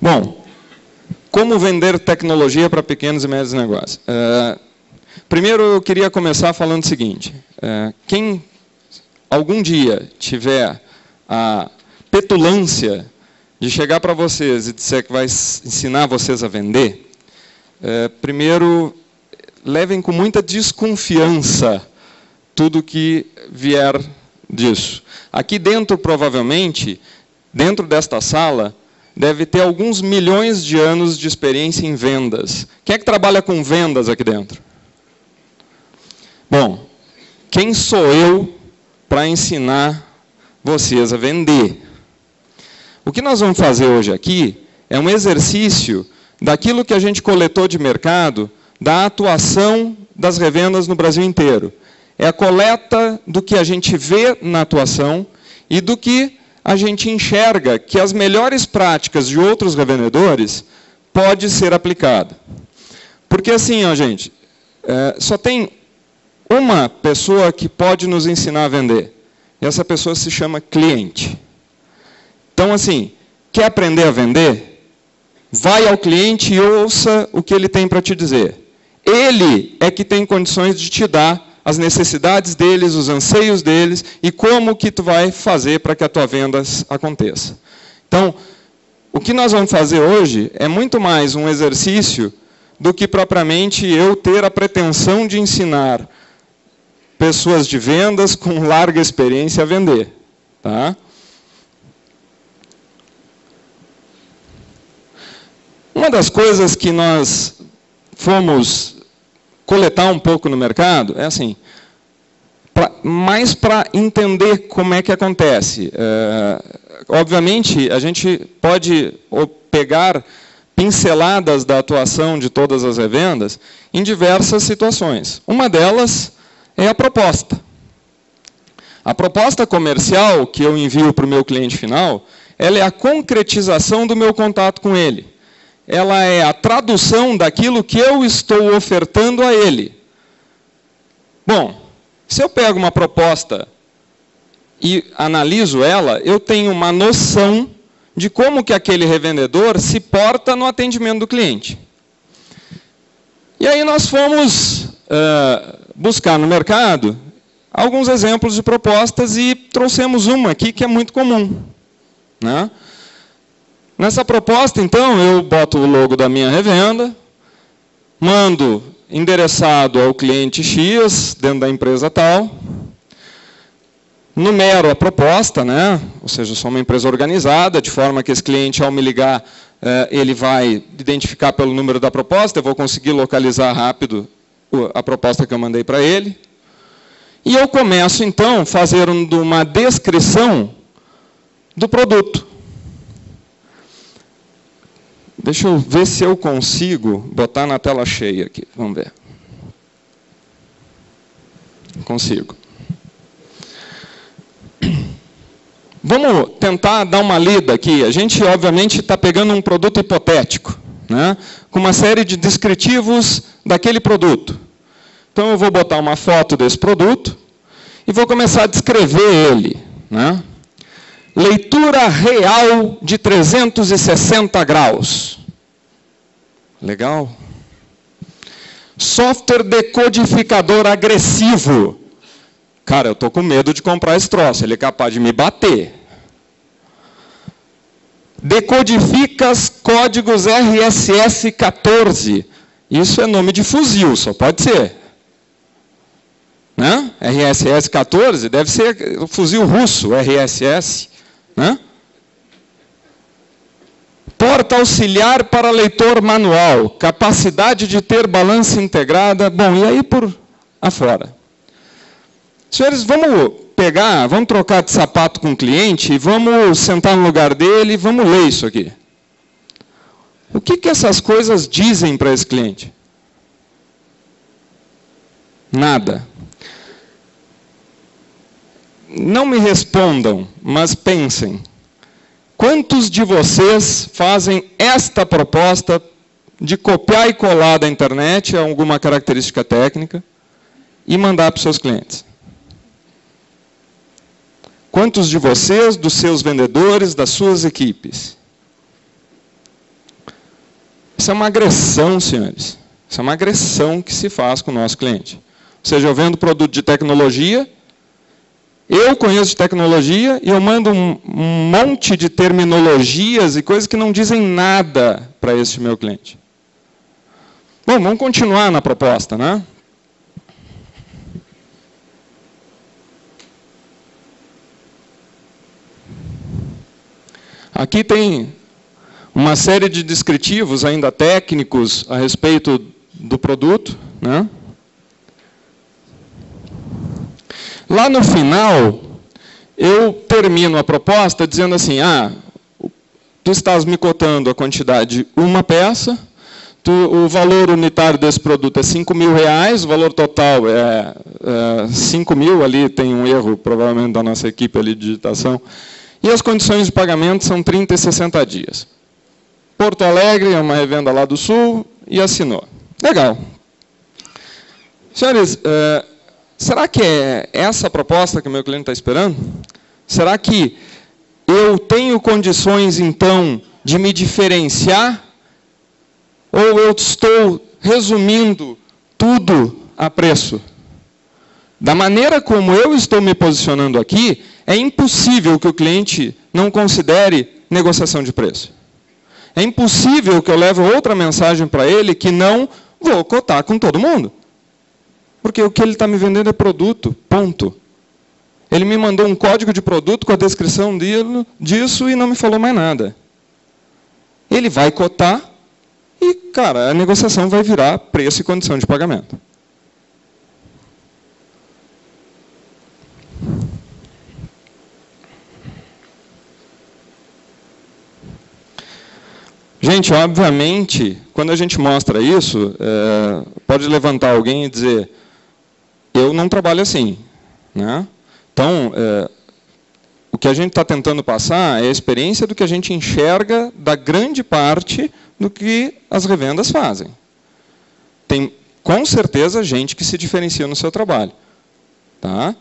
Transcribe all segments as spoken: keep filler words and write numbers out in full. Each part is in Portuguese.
Bom, como vender tecnologia para pequenos e médios negócios? Uh, primeiro, eu queria começar falando o seguinte. Uh, quem algum dia tiver a petulância de chegar para vocês e dizer que vai ensinar vocês a vender, uh, primeiro, levem com muita desconfiança tudo que vier disso. Aqui dentro, provavelmente, dentro desta sala, deve ter alguns milhões de anos de experiência em vendas. Quem é que trabalha com vendas aqui dentro? Bom, quem sou eu para ensinar vocês a vender? O que nós vamos fazer hoje aqui é um exercício daquilo que a gente coletou de mercado, da atuação das revendas no Brasil inteiro. É a coleta do que a gente vê na atuação e do que a gente enxerga que as melhores práticas de outros revendedores pode ser aplicado. Porque assim, ó, gente, é, só tem uma pessoa que pode nos ensinar a vender. E essa pessoa se chama cliente. Então, assim, quer aprender a vender? Vai ao cliente e ouça o que ele tem para te dizer. Ele é que tem condições de te dar as necessidades deles, os anseios deles, e como que tu vai fazer para que a tua venda aconteça. Então, o que nós vamos fazer hoje é muito mais um exercício do que propriamente eu ter a pretensão de ensinar pessoas de vendas com larga experiência a vender. Tá? Uma das coisas que nós fomos coletar um pouco no mercado, é assim, pra, mais para entender como é que acontece. É, obviamente, a gente pode pegar pinceladas da atuação de todas as revendas em diversas situações. Uma delas é a proposta. A proposta comercial que eu envio para o meu cliente final, ela é a concretização do meu contato com ele. Ela é a tradução daquilo que eu estou ofertando a ele. Bom, se eu pego uma proposta e analiso ela, eu tenho uma noção de como que aquele revendedor se porta no atendimento do cliente. E aí nós fomos uh, buscar no mercado alguns exemplos de propostas e trouxemos uma aqui que é muito comum, né? Nessa proposta, então, eu boto o logo da minha revenda, mando endereçado ao cliente X, dentro da empresa tal, numero a proposta, né? Ou seja, eu sou uma empresa organizada, de forma que esse cliente, ao me ligar, ele vai identificar pelo número da proposta, eu vou conseguir localizar rápido a proposta que eu mandei para ele. E eu começo, então, fazendo uma descrição do produto. Deixa eu ver se eu consigo botar na tela cheia aqui. Vamos ver. Consigo. Vamos tentar dar uma lida aqui. A gente, obviamente, está pegando um produto hipotético, né, com uma série de descritivos daquele produto. Então, eu vou botar uma foto desse produto e vou começar a descrever ele, né? Leitura real de trezentos e sessenta graus. Legal. Software decodificador agressivo. Cara, eu estou com medo de comprar esse troço, ele é capaz de me bater. Decodifica códigos R S S quatorze. Isso é nome de fuzil, só pode ser. Né? R S S quatorze deve ser o fuzil russo, R S S. Né? Porta auxiliar para leitor manual, capacidade de ter balança integrada. Bom, e aí por afora? Senhores, vamos pegar, vamos trocar de sapato com o cliente e vamos sentar no lugar dele e vamos ler isso aqui. O que que essas coisas dizem para esse cliente? Nada. Não me respondam, mas pensem. Quantos de vocês fazem esta proposta de copiar e colar da internet alguma característica técnica e mandar para os seus clientes? Quantos de vocês, dos seus vendedores, das suas equipes? Isso é uma agressão, senhores. Isso é uma agressão que se faz com o nosso cliente. Ou seja, eu vendo produto de tecnologia, eu conheço de tecnologia e eu mando um, um monte de terminologias e coisas que não dizem nada para esse meu cliente. Bom, vamos continuar na proposta, né? Aqui tem uma série de descritivos ainda técnicos a respeito do produto, né? Lá no final, eu termino a proposta dizendo assim, ah, tu estás me cotando a quantidade de uma peça, tu, o valor unitário desse produto é cinco mil reais, o valor total é, é cinco mil, ali tem um erro, provavelmente, da nossa equipe ali de digitação, e as condições de pagamento são trinta e sessenta dias. Porto Alegre é uma revenda lá do Sul, e assinou. Legal. Senhores, é, será que é essa a proposta que o meu cliente está esperando? Será que eu tenho condições, então, de me diferenciar? Ou eu estou resumindo tudo a preço? Da maneira como eu estou me posicionando aqui, é impossível que o cliente não considere negociação de preço. É impossível que eu leve outra mensagem para ele que não vou cotar com todo mundo. Porque o que ele está me vendendo é produto, ponto. Ele me mandou um código de produto com a descrição disso e não me falou mais nada. Ele vai cotar e, cara, a negociação vai virar preço e condição de pagamento. Gente, obviamente, quando a gente mostra isso, é, pode levantar alguém e dizer, eu não trabalho assim, né? Então, é, o que a gente está tentando passar é a experiência do que a gente enxerga da grande parte do que as revendas fazem. Tem, com certeza, gente que se diferencia no seu trabalho. Tá?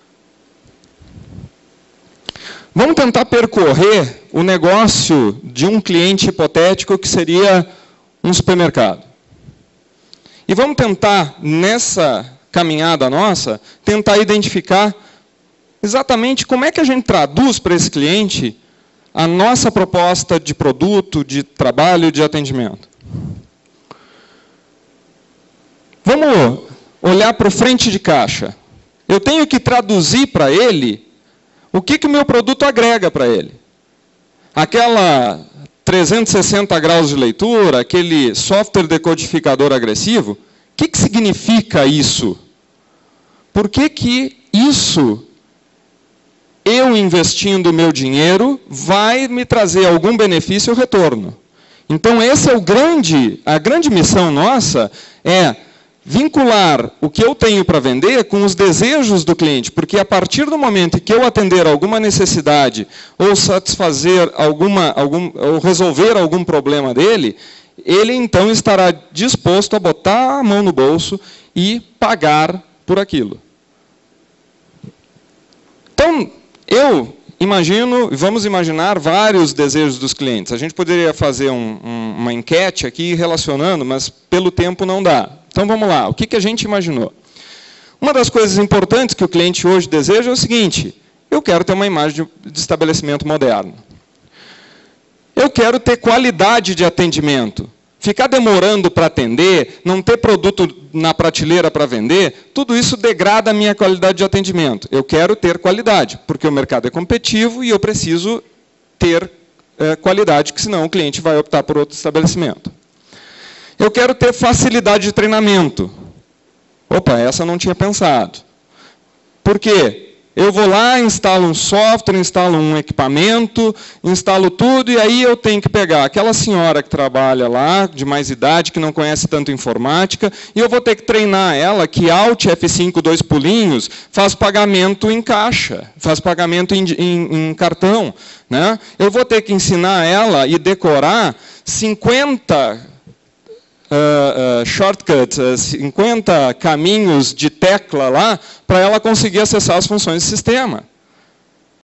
Vamos tentar percorrer o negócio de um cliente hipotético que seria um supermercado. E vamos tentar, nessa caminhada nossa, tentar identificar exatamente como é que a gente traduz para esse cliente a nossa proposta de produto, de trabalho, de atendimento. Vamos olhar para o frente de caixa. Eu tenho que traduzir para ele o que, que o meu produto agrega para ele. Aquela trezentos e sessenta graus de leitura, aquele software decodificador agressivo, o que, que significa isso? Por que, que isso, eu investindo o meu dinheiro, vai me trazer algum benefício ou retorno? Então, esse é o grande, a grande missão nossa, é vincular o que eu tenho para vender com os desejos do cliente, porque a partir do momento que eu atender alguma necessidade, ou satisfazer alguma, algum, ou resolver algum problema dele, ele então estará disposto a botar a mão no bolso e pagar por aquilo. Então, eu imagino, vamos imaginar vários desejos dos clientes. A gente poderia fazer um, um, uma enquete aqui relacionando, mas pelo tempo não dá. Então, vamos lá. O que, que a gente imaginou? Uma das coisas importantes que o cliente hoje deseja é o seguinte, eu quero ter uma imagem de, de estabelecimento moderno. Eu quero ter qualidade de atendimento. Ficar demorando para atender, não ter produto na prateleira para vender, tudo isso degrada a minha qualidade de atendimento. Eu quero ter qualidade, porque o mercado é competitivo e eu preciso ter é, qualidade, que senão o cliente vai optar por outro estabelecimento. Eu quero ter facilidade de treinamento. Opa, essa eu não tinha pensado. Por quê? Eu vou lá, instalo um software, instalo um equipamento, instalo tudo, e aí eu tenho que pegar aquela senhora que trabalha lá, de mais idade, que não conhece tanto informática, e eu vou ter que treinar ela que Alt F cinco, dois pulinhos, faz pagamento em caixa, faz pagamento em, em, em cartão. Né? Eu vou ter que ensinar ela e decorar cinquenta... Uh, uh, shortcuts, uh, cinquenta caminhos de tecla lá, para ela conseguir acessar as funções do sistema.